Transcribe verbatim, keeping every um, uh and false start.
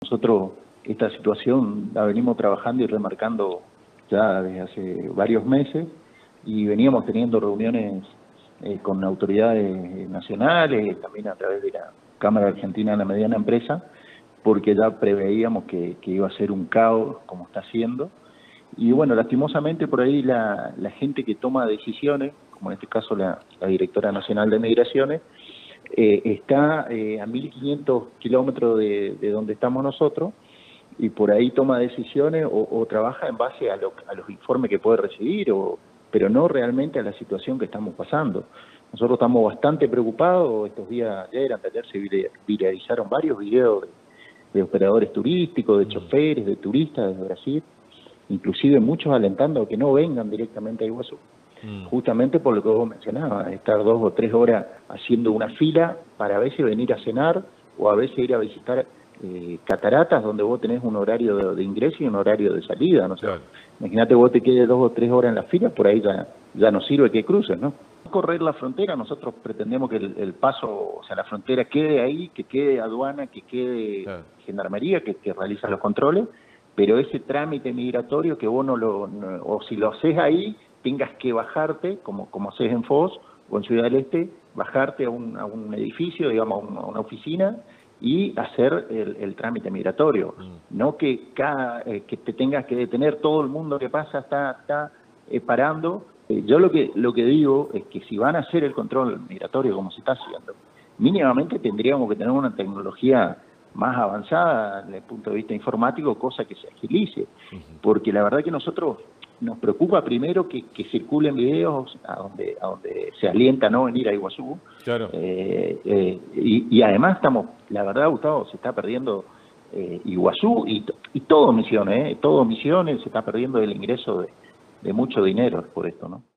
Nosotros esta situación la venimos trabajando y remarcando ya desde hace varios meses y veníamos teniendo reuniones eh, con autoridades nacionales, también a través de la Cámara Argentina de la Mediana Empresa, porque ya preveíamos que, que iba a ser un caos como está siendo. Y bueno, lastimosamente por ahí la, la gente que toma decisiones, como en este caso la, la Directora Nacional de Migraciones, eh, está eh, a mil quinientos kilómetros de, de donde estamos nosotros, y por ahí toma decisiones o, o trabaja en base a, lo, a los informes que puede recibir, o, pero no realmente a la situación que estamos pasando. Nosotros estamos bastante preocupados. Estos días, ayer, anteayer, se viralizaron varios videos de, de operadores turísticos, de choferes, de turistas desde Brasil, inclusive muchos alentando a que no vengan directamente a Iguazú, mm. justamente por lo que vos mencionabas, estar dos o tres horas haciendo una fila para a veces venir a cenar o a veces ir a visitar eh, cataratas donde vos tenés un horario de, de ingreso y un horario de salida, ¿no? Claro. Imagínate vos te quedes dos o tres horas en la fila, por ahí ya, ya no sirve que cruces, ¿no? Correr la frontera, nosotros pretendemos que el, el paso, o sea, la frontera quede ahí, que quede aduana, que quede claro. gendarmería, que, que realiza los controles, pero ese trámite migratorio que vos no lo, no, o si lo haces ahí, tengas que bajarte, como, como haces en Foz o en Ciudad del Este, bajarte a un, a un edificio, digamos, a una, a una oficina, y hacer el, el trámite migratorio. Mm. No que cada eh, que te tengas que detener, todo el mundo que pasa está, está eh, parando. Eh, yo lo que, lo que digo es que si van a hacer el control migratorio como se está haciendo, mínimamente tendríamos que tener una tecnología más avanzada desde el punto de vista informático, cosa que se agilice, porque la verdad que nosotros nos preocupa primero que, que circulen videos a donde, a donde se alienta a no venir a Iguazú, claro. eh, eh, y, y además estamos, la verdad, Gustavo, se está perdiendo eh, Iguazú y, y todo Misiones, eh, todo Misiones se está perdiendo el ingreso de, de mucho dinero por esto, ¿no?